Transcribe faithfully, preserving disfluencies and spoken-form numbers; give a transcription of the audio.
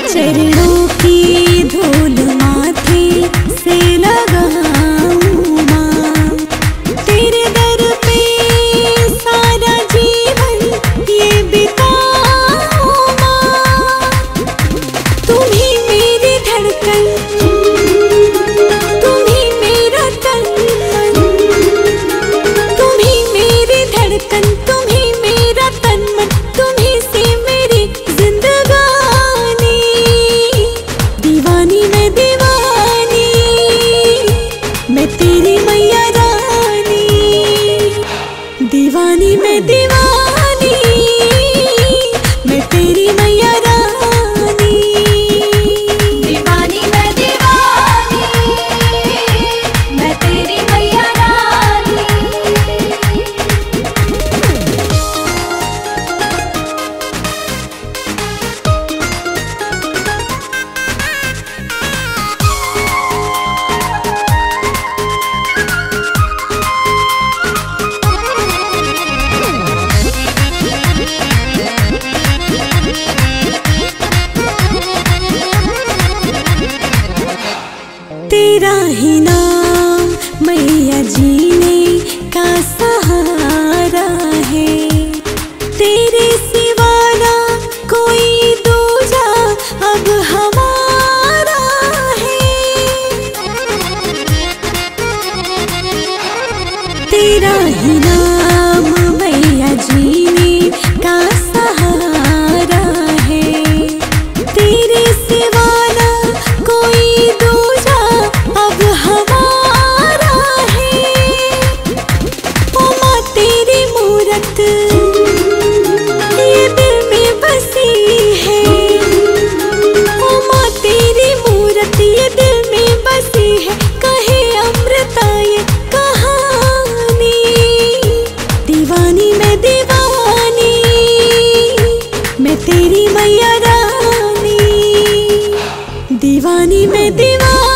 चरणों की धूल माथे से लगाऊं माँ, तेरे दर पे सारा जीवन ये बिताऊं माँ। तुम ही मेरी धड़कन, तुम ही मेरा तन मन, तुम ही मेरी धड़कन, तुम ही मेरा तन मन, तुम ही से मेरी जिंदगानी। दीवानी मैं दीवानी, मैं तेरी मैया रानी। दीवानी मैं दीवानी, मैं तेरी मैया रानी। दीवानी मैं दीवानी, मैं तेरी मैया रानी। तेरा ही नाम मैया जीने का सहारा है, तेरे सिवा ना कोई दूजा अब हमारा है। तेरा ही नाम मैया जीने का सहारा है, तेरे सिवा ना कोई दूजा अब हमारा है। ओ माँ तेरी मूरत ये दिल में बसी है, ओ माँ तेरी मूरत ये दिल में बसी है। कहे अमृता ये कहानी। दीवानी मैं दीवानी, मैं तेरी मैया रानी। दीवानी मैं दीवानी।